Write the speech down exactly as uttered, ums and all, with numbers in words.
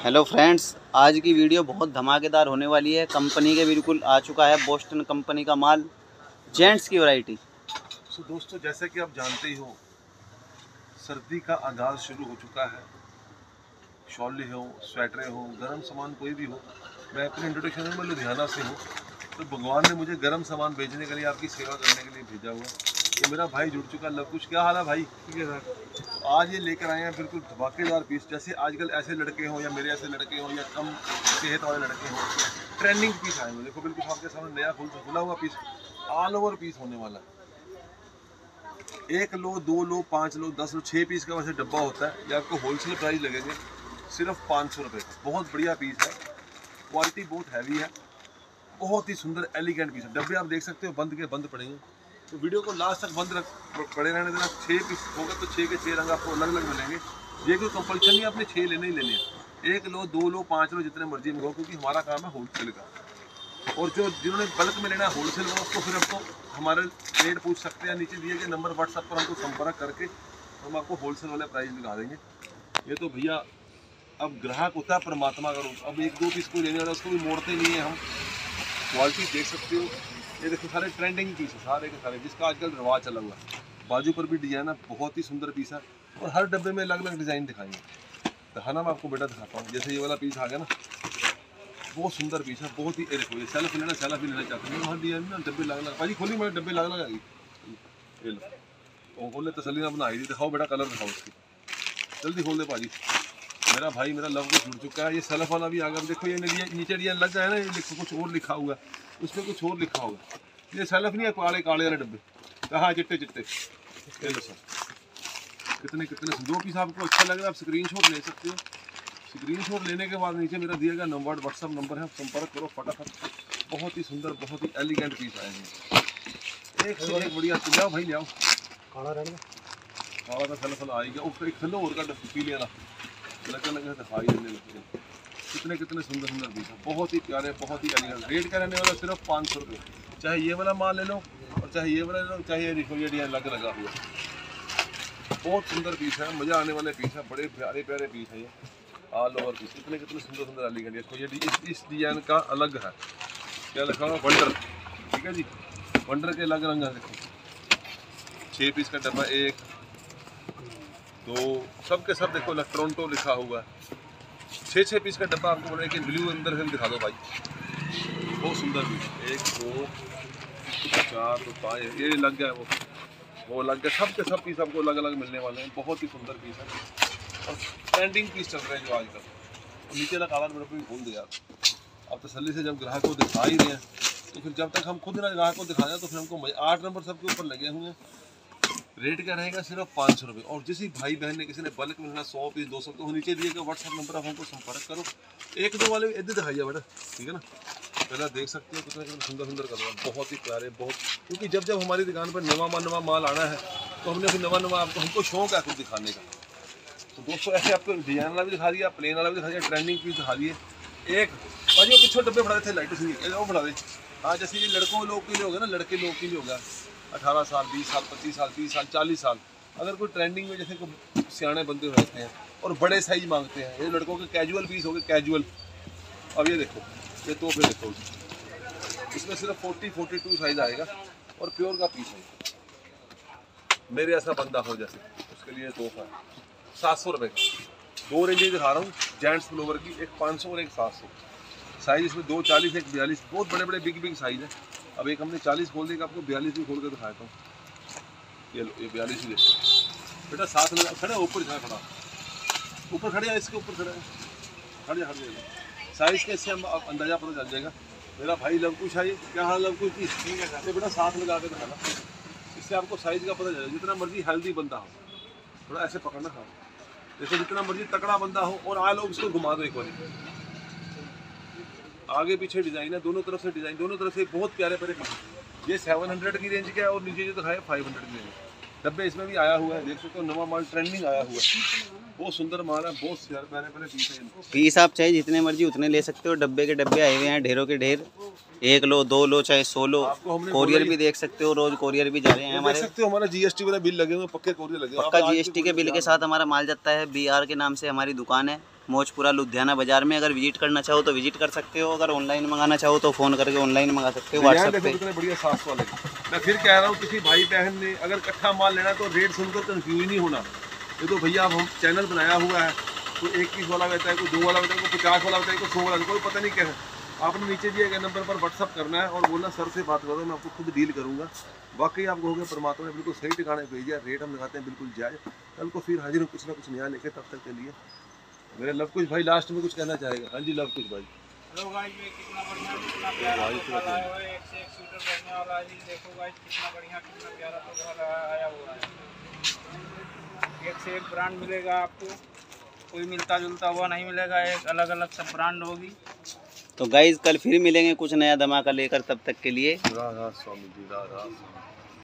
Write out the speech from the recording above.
Hello friends, आज की video बहुत धमाकेदार होने वाली है। कंपनी के बिल्कुल आ चुका है बोस्टन कंपनी का माल, जेंट्स की वैरायटी। तो दोस्तों, जैसे कि आप जानते ही हो, सर्दी का आगाज़ शुरू हो चुका है। शॉलें हो, स्वेटरें हो, गर्म सामान कोई भी हो। मैं अपने इंट्रोडक्शन में लुधियाना से हूँ, तो भगवान ने मुझे गर्म सामान भेजने के लिए, आपकी सेवा करने के लिए भेजा हुआ। तो मेरा भाई जुड़ चुका लव कुश। क्या हाल है भाई? ठीक है सर। तो आज ये लेकर आए हैं बिल्कुल धमाकेदार पीस। जैसे आजकल ऐसे लड़के हों या मेरे ऐसे लड़के हों या कम सेहत वाले लड़के हों, ट्रेंडिंग पीस आए हैं। देखो बिल्कुल आपके सामने नया खुल खुला हुआ पीस, ऑल ओवर पीस होने वाला है। एक लो, दो लो, पाँच लो, दस लो, छः पीस का वैसे डब्बा होता है। ये आपको होलसेल प्राइस लगेंगे सिर्फ पाँच सौ रुपये का। बहुत बढ़िया पीस है, क्वालिटी बहुत हैवी है, बहुत ही सुंदर एलिगेंट पीस है। डब्बे आप देख सकते हो बंद के बंद पड़ेंगे, तो वीडियो को लास्ट तक बंद रख पड़े रहने देना। छः पीस होगा तो छः के छः रंग आपको अलग अलग मिलेंगे। ये कोई कंपल्शन नहीं, आपने छः लेने ही लेने हैं। एक लो, दो लो, पाँच लो, जितने मर्जी मंगाओ, क्योंकि हमारा काम है होलसेल का। और जो जिन्होंने बल्क में लेना है होलसेल में, उसको फिर आपको हमारे रेट पूछ सकते हैं। नीचे दिए गए नंबर व्हाट्सएप पर हमको संपर्क करके हम आपको होलसेल वाले प्राइस दिखा देंगे। ये तो भैया अब ग्राहक होता है परमात्मा का रूप। अब एक दो पीस को लेने वाला उसको भी मोड़ते नहीं है हम। क्वालिटी देख सकते हो, ये देखो सारे ट्रेंडिंग पीस है, सारे के सारे, जिसका आजकल रिवाज चला हुआ है। बाजू पर भी डिजाइन है, बहुत ही सुंदर पीस है। और हर डब्बे में अलग अलग डिज़ाइन दिखाएंगे। दिखाना मैं आपको बेटा दिखाता हूँ। जैसे ये वाला पीस आ गया ना, बहुत सुंदर पीस है, बहुत ही। देखो ये सेल्फ लेना सेल्फ ही लेना चाहते हैं, हर डिजाइन ना डब्बे लग लग। भाजी खोली, मैं डब्बे लग लग आएगी। ये लो खोले, तसल्ली ना बनाई। दिखाओ बेटा, कलर दिखाओ उसकी, जल्दी खोल दे भाजी। मेरा भाई मेरा लव को जुड़ चुका है। ये सेल्फ वाला भी आ गया। देखो ये नीचे डिजाइन लग जाए ना, ये देखो कुछ और लिखा हुआ है, उसमें कुछ और लिखा होगा। ये सेल्फ नहीं है, काले काले वाले डब्बे, कहाँ चिट्टे चिट्टे। ये लो सर, कितने कितने दो पीस आपको अच्छा लग रहा है, आप स्क्रीनशॉट ले सकते हो। स्क्रीनशॉट लेने के बाद नीचे मेरा दिया गया नंबर व्हाट्सअप नंबर है, संपर्क करो फटाफट। बहुत ही सुंदर, बहुत ही एलिगेंट पीस आए हैं, एक से एक बढ़िया। जाओ भाई ले आओ। काला रहना, काला का सेल्फ वाला आ ही गया। ऊपर एक खेलो और का पीले वाला लगे लगे दिखाई देने लगे। कितने कितने सुंदर सुंदर पीस है, बहुत ही प्यारे, बहुत ही एलिगेंट। रेट का रहने वाला सिर्फ पाँच सौ रुपये। चाहे ये वाला माल ले लो और चाहे ये वाला ले लो, चाहे ये देखो ये डिजाइन लग लगा हुआ। बहुत सुंदर पीस है, मज़ा आने वाले पीस है, बड़े प्यारे प्यारे पीस है ये, ऑल ओवर पीस। कितने कितने सुंदर सुंदर एलिगेंट। देखो ये इस, इस डिजाइन का अलग है, क्या लिखा हुआ, वंडर। ठीक है जी, वंडर के अलग रंग है। देखो छः पीस का डब्बा, एक दो, सब के सब देखो टोरंटो लिखा हुआ है। छः छः पीस का डब्बा आपको बोले कि ब्लू अंदर से दिखा दो भाई, बहुत सुंदर पीस। एक दो चार तो पाँच, ये लग गया, वो वो लग गया। सब के सब पीस आपको अलग अलग मिलने वाले हैं। बहुत ही सुंदर पीस है और ट्रेंडिंग पीस चल रहे हैं जो आजकल। तो नीचे का काला मेरे को भी भूल दिया। अब तसल्ली से जब ग्राहक को दिखा ही रहे हैं, तो फिर जब तक हम खुद ना ग्राहक को दिखाएं तो फिर हमको आठ नंबर सबके ऊपर लगे हुए हैं। रेट क्या रहेगा, सिर्फ पाँच सौ रुपये। और जिस भाई बहन ने किसी ने बल्क में लेना सौ पीस दो सौ, तो नीचे दिए गए व्हाट्सएप नंबर आप हमको संपर्क करो। एक दो वाले इधर दिखाइए बेटा, ठीक है ना। पहले देख सकते हो कितने कितने सुंदर सुंदर कलर, बहुत ही प्यारे, बहुत। क्योंकि जब जब हमारी दुकान पर नवा माल नवा माल आना है, तो हमने फिर नवा नवा आपको हमको शौक है कुछ दिखाने का। तो दोस्तों ऐसे आपको डिजाइन वाला भी दिखा दिया, प्लेन वाला भी दिखा दिया, ट्रेंडिंग पीस दिखा दिए। एक भाजी वो पिछले डब्बे बढ़ा थे लाइटों से, वो बढ़ा दे। हाँ, जैसे ये लड़कों लोग के लिए होगा ना, लड़के लोग के लिए होगा अठारह साल, बीस साल, पच्चीस साल, तीस साल, चालीस साल। अगर कोई ट्रेंडिंग में जैसे कोई सियाने बंदे रहते हैं और बड़े साइज मांगते हैं, ये लड़कों के कैजुअल पीस हो गए, कैजुअल। अब ये देखो, ये तो फिर देखो, इसमें सिर्फ फोर्टी फोर्टी टू साइज आएगा और प्योर का पीस है। मेरे ऐसा बंदा हो जैसे, उसके लिए तोहफा है। सात सौ रुपये का दो रेंजें दिखा रहा हूँ जेंट्स फ्लोवर की, एक पाँच सौ और एक सात सौ। साइज इसमें दो चालीस, एक बयालीस, बहुत बड़े बड़े बिग बिग साइज है। अब एक हमने चालीस खोल देगा, आपको बयालीस भी खोल कर दिखाता हूँ। ये लो, ये बयालीस ही देखो बेटा, साथ लगा खड़े, ऊपर खड़ा खड़ा ऊपर खड़े, इसके ऊपर खड़े खड़े खड़े जाएगा। साइज़ के इससे हम अंदाजा पता चल जाएगा। मेरा भाई लवकुश है, क्या हाल लवकुश जी? ठीक है सर। बेटा साथ लगा के दिखाना, इससे आपको साइज़ का पता चलेगा। जितना मर्जी हेल्दी बंदा हो, थोड़ा ऐसे पकड़ना खाओ। देखो जितना मर्जी तकड़ा बंदा हो, और आ लोग इसको घुमा दो एक बार, आगे पीछे डिज़ाइन है, दोनों तरफ से डिज़ाइन, दोनों तरफ से बहुत प्यारे प्यारे। ये सेवन हंड्रेड की रेंज का है और नीचे जो दिखाया फाइव हंड्रेड की रेंज। डब्बे इसमें भी आया हुआ है, देख सकते हो, नवा माल ट्रेंडिंग आया हुआ है। बहुत सुंदर माल है, बहुत प्यारे प्यारे पीस है। पीस आप चाहे जितने मर्जी उतने ले सकते हो। डब्बे के डब्बे आए हुए हैं, ढेरों के ढेर। एक लो, दो लो, चाहे सौ लो। कोरियर भी देख सकते हो, रोज कोरियर भी जा रहे हैं हमारे। देख सकते हो हमारा जीएसटी वाला बिल लगे हुए, पक्के कोरियर लगे, पक्का जीएसटी के बिल के साथ हमारा माल जाता है। बीआर के नाम से हमारी दुकान है। मौजपुरा लुधियाना बाजार में। अगर विजिट करना चाहो तो विजिट कर सकते हो, अगर ऑनलाइन मंगाना चाहो तो फ़ोन करके ऑनलाइन मंगा सकते हो व्हाट्सएप पे। कितने बढ़िया सात सौ वाले मैं फिर कह रहा हूँ, किसी भाई बहन ने अगर इकट्ठा माल लेना तो रेट सुनकर कंफ्यूज नहीं होना। ये तो भैया अब हम चैनल बनाया हुआ है, कोई इक्कीस वाला बेचता है, कोई दो वाला बेचता है, कोई पचास वाला बेचता है, कोई सौ वाला, कोई पता नहीं क्या है। आपने नीचे दिए गए नंबर पर व्हाट्सअप करना है और बोलना सर से बात करो, मैं आपको खुद डील करूँगा। वाकई आप कहोगे परमात्मा ने बिल्कुल सही ठिकाने भेजा, रेट हम लगाते हैं बिल्कुल जायज़। कल को फिर हाजिर हो कुछ ना कुछ नया लेके, तब तक के लिए मेरे लव कुछ भाई लास्ट में कुछ कहना चाहेगा। हाँ जी लव कुछ भाई। हेलो गाइस, ये कितना बढ़िया कितना प्यारा तोहफा लाया हुआ है, एक से एक स्वेटर पहनने वाला है। ये देखो गाइस कितना बढ़िया कितना प्यारा तोहफा आया हुआ है। एक से एक ब्रांड मिलेगा आपको, कोई मिलता जुलता हुआ नहीं मिलेगा, एक अलग अलग सब ब्रांड होगी। तो गाइज कल फिर मिलेंगे कुछ नया धमाका लेकर, तब तक के लिए राधा स्वामी जी राधा।